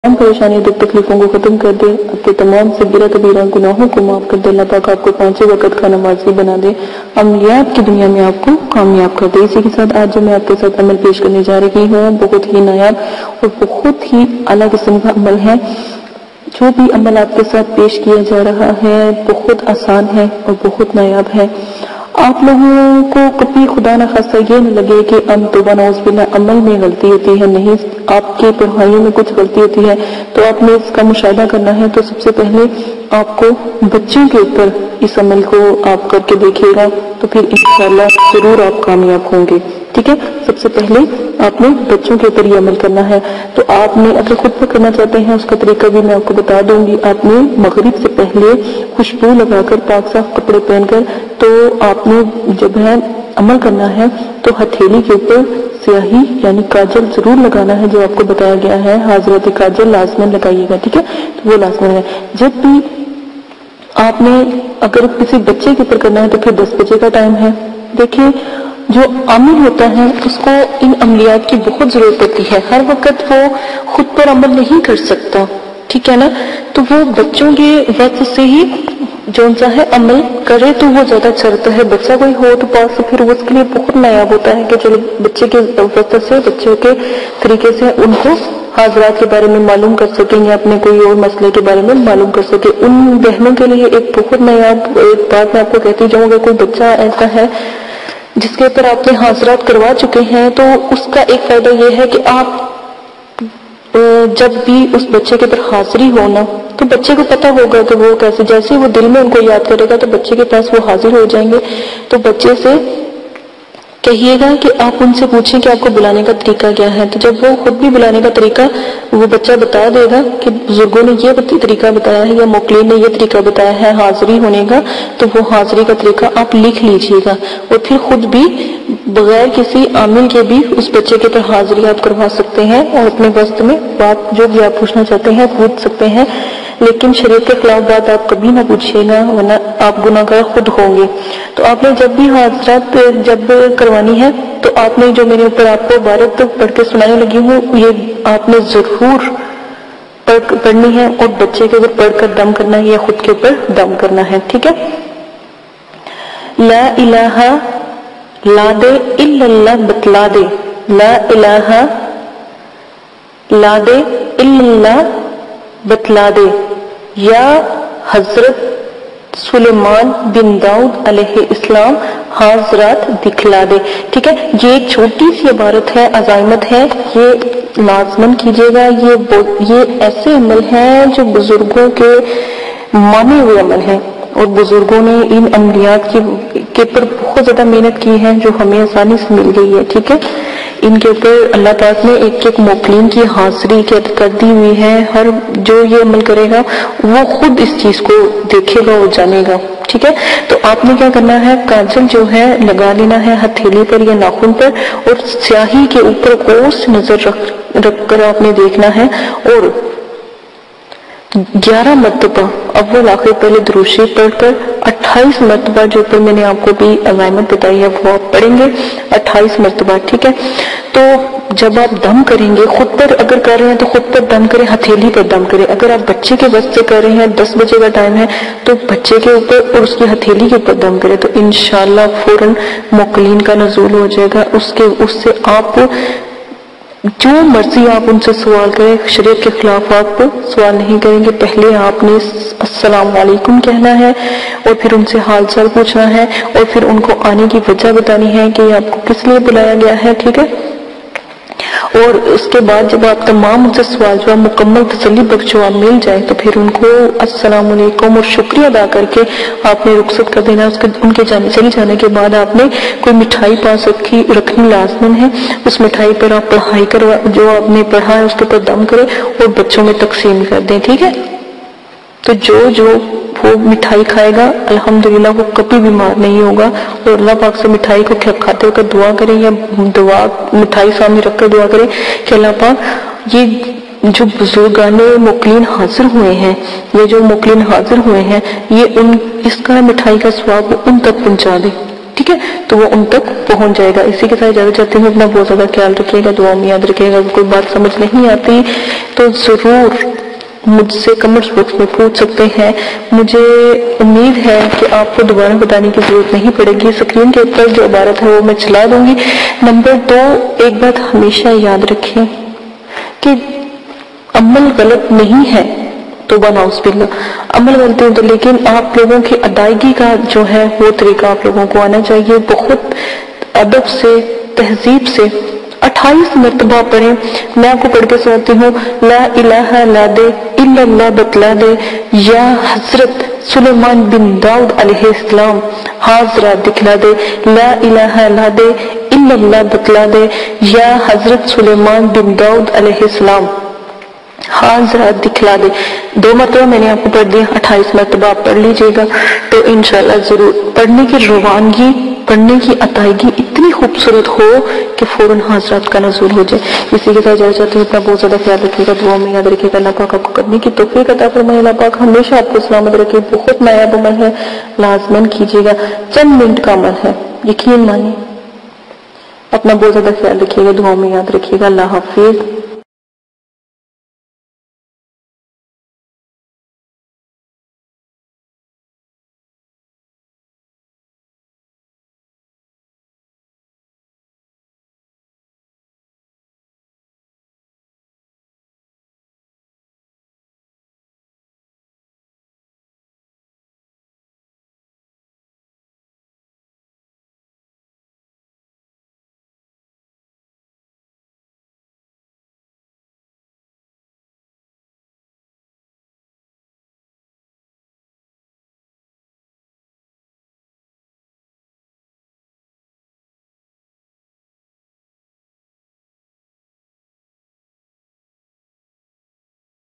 तमाम परेशानियों दुख तकलीफों को खत्म कर दे, अपने तमाम सगीरा कबीरा गुनाहों को माफ कर दे। अल्लाह पाक आपको 5 वक्त का नमाजी बना दे, अमलियात की दुनिया में आपको कामयाब कर दे। इसी के साथ आज जो मैं आपके साथ अमल पेश करने जा रही हूँ बहुत ही नायाब और बहुत ही आला किस्म का अमल है। जो भी अमल आपके साथ पेश किया जा रहा है बहुत आसान है और बहुत नायाब है। आप लोगों को कभी खुदा न खास्ता ये न लगे कि तौबा नौज़ुबिल्लाह अमल में गलती होती है, नहीं, आपके पढ़ाइयों में कुछ गलती होती है तो आपने इसका मुशाहिदा करना है। तो सबसे पहले आपको बच्चों के ऊपर इस अमल को आप करके देखिएगा तो फिर इंशाअल्लाह जरूर आप कामयाब होंगे। ठीक है, सबसे पहले आपने बच्चों के ऊपर ये अमल करना है। तो आपने अगर खुद पर करना चाहते हैं उसका तरीका भी मैं आपको बता दूंगी। आपने मगरिब से पहले खुशबू लगाकर पाक साफ कपड़े पहनकर तो आपने जब है अमल करना है तो हथेली के ऊपर स्याही यानी काजल जरूर लगाना है, जो आपको बताया गया है। हाजरत काजल लाजमन लगाइएगा, ठीक है, तो वो लाजमन है। जब भी आपने अगर किसी बच्चे के ऊपर करना है तो फिर 10 बजे का टाइम है। देखिए, जो आमिल होता है उसको इन अमलियात की बहुत जरूरत पड़ती है। हर वक्त वो खुद पर अमल नहीं कर सकता, ठीक है ना, तो वो बच्चों के वक्त से ही जो सा है अमल करे तो वो ज्यादा अच्छा रहता है। बच्चा कोई हो तो पास तो फिर उसके लिए बहुत नायाब होता है कि चलो बच्चे के वक्त से बच्चों के तरीके से उनको हाजरात के बारे में मालूम कर सकें या अपने कोई और मसले के बारे में मालूम कर सके। उन बहनों के लिए एक बहुत नायाब एक बात मैं आपको कहती जाऊंगा। कोई बच्चा ऐसा है जिसके ऊपर आपने हाजरात करवा चुके हैं तो उसका एक फायदा यह है कि आप जब भी उस बच्चे के ऊपर हाजिरी हो ना तो बच्चे को पता होगा कि वो कैसे, जैसे वो दिल में उनको याद करेगा तो बच्चे के पास वो हाजिर हो जाएंगे। तो बच्चे से कहिएगा कि आप उनसे पूछें कि आपको बुलाने का तरीका क्या है। तो जब वो खुद भी बुलाने का तरीका वो बच्चा बता देगा कि बुजुर्गों ने ये तरीका बताया है या मोकलीन ने ये तरीका बताया है हाजिरी होने का, तो वो हाजिरी का तरीका आप लिख लीजिएगा और फिर खुद भी बगैर किसी आमिल के भी उस बच्चे के ऊपर हाजिरी आप करवा सकते हैं और अपने वक्त में बात जो भी आप पूछना चाहते हैं पूछ सकते हैं। लेकिन शरीयत के खिलाफ बात आप कभी ना पूछिएगा वरना आप गुनाहगार खुद होंगे। तो आपने जब भी हाजरात जब करवानी है तो आपने जो मेरे ऊपर आपको इबारत पढ़ के सुनाने लगी हूँ ये आपने जरूर पढ़नी है और बच्चे के ऊपर पढ़कर दम करना है या खुद के ऊपर दम करना है, ठीक है। ला इलाहा ला दे इल्लल्लाह बतला दे, ला इलाहा ला दे इल्लल्लाह बतला दे, या हजरत सुलेमान बिन दाऊद अलैहि इस्लाम हाजरात दिखला दे। ठीक है, ये एक छोटी सी इबारत है, अजाइमत है, ये लाजमन कीजिएगा। ये ऐसे अमल हैं जो बुजुर्गों के माने हुए अमल हैं और बुजुर्गों ने इन अमलियात के ऊपर बहुत ज्यादा मेहनत की है जो हमें आसानी से मिल गई है, ठीक है। इनके ऊपर अल्लाह पाक ने एक एक मोकलीन की हाजिरी कर दी हुई है। हर जो ये अमल करेगा वो खुद इस चीज को देखेगा और जानेगा, ठीक है। तो आपने क्या करना है, काजल जो है लगा लेना है हथेली पर या नाखून पर और स्याही के ऊपर कोस नजर रख कर आपने देखना है और 11 मरतबा अव्वल आखिर पहले दुरूद शरीफ पढ़कर 28 मरतबा जो ऊपर मैंने आपको भी अलाइमत बताई है वो आप पढ़ेंगे 28 मरतबा, ठीक है। तो जब आप दम करेंगे खुद पर अगर कर रहे हैं तो खुद पर दम करें, हथेली पर दम करें। अगर आप बच्चे के वक्त से कर रहे हैं 10 बजे का टाइम है तो बच्चे के ऊपर और उसकी हथेली के ऊपर दम करें तो इंशाअल्लाह फौरन मोकलीन का नज़ूल हो जाएगा। उससे आप जो मर्जी आप उनसे सवाल करें, शरीयत के खिलाफ आप सवाल नहीं करेंगे। पहले आपने अस्सलाम वालेकुम कहना है और फिर उनसे हाल चाल पूछना है और फिर उनको आने की वजह बतानी है कि आपको किस लिए बुलाया गया है, ठीक है। और उसके बाद जब आप तमाम उनसे सवाल जवाब मुकम्मल तसल्ली बख्श जवाब मिल जाए तो फिर उनको अस्सलाम वालेकुम और शुक्रिया अदा करके आपने रुखसत कर देना। उनके चले जाने के बाद आपने कोई मिठाई पास रखनी लाजमन है। उस मिठाई पर आप पढ़ाई करवा जो आपने पढ़ा है उसके ऊपर दम करें और बच्चों में तकसीम कर दें, ठीक है। तो जो वो मिठाई खाएगा अल्हम्दुलिल्लाह वो कभी बीमार नहीं होगा। और अल्लाह पाक से मिठाई को खाते होकर दुआ करें या मिठाई सामने रखकर दुआ करें कि अल्लाह पाक ये जो बुजुर्गाने मुकलीन हाजिर हुए हैं, ये जो मुकलीन हाजिर हुए हैं ये इसका मिठाई का स्वाब उन तक पहुंचा दे, ठीक है। ٹھیک ہے، تو وہ ان تک پہنچ جائے گا۔ اسی کے ساتھ اجازت چاہتی ہوں، اپنا بہت زیادہ خیال رکھیے گا، دعا میں یاد رکھیے گا۔ اگر کوئی بات سمجھ نہیں آتی تو ضرور مجھ سے کمنٹس باکس میں پوچھ سکتے ہیں۔ مجھے امید ہے کہ آپ کو دوبارہ بتانے کی ضرورت نہیں پڑے گی، اسکرین کے اوپر جو عبارت ہے وہ میں چلا دوں گی۔ نمبر 2، ایک بات ہمیشہ یاد رکھیں کہ عمل غلط نہیں ہے، توبہ نعوذ باللہ، عمل غلطی ہوتا، لیکن آپ لوگوں کی ادائیگی کا جو ہے وہ طریقہ آپ لوگوں کو آنا چاہیے، بہت ادب سے، تہذیب سے 28 مرتبہ پڑھیں۔ میں آپ کو پڑھ کے سناتی ہوں۔ لا الہ لا دے الا اللہ بتلا دے، یا حضرت سلیمان بن داؤد علیہ السلام حاضرہ دکھلا دے، لا الہ لا دے الا اللہ بتلا دے، یا حضرت سلیمان بن داؤد علیہ السلام حاضرہ دکھلا دے۔ 2 مرتبہ میں نے آپ کو پڑھ دیا، 28 مرتبہ آپ پڑھ لیجئے گا تو انشاءاللہ ضرور پڑھنے کی روانگی، پڑھنے کی ادائیگی اتنی خوبصورت ہو کہ فوراً حاضرات کا نزول ہو جائے۔ اسی کے ساتھ جانا چاہتے ہیں، اپنا بہت زیادہ خیال رکھیے گا، دعا میں یاد رکھیے گا۔ اللہ پاک آپ کو کرنے کی توفیق عطا فرمائے، اللہ پاک ہمیشہ آپ کو سلامت رکھے۔ بہت نایاب عمل ہے، لازماً کیجیے گا، چند منٹ کا عمل ہے، یقین مانیں۔ اپنا بہت زیادہ خیال رکھیے گا، دعا میں یاد رکھیے گا۔ اللہ حافظ۔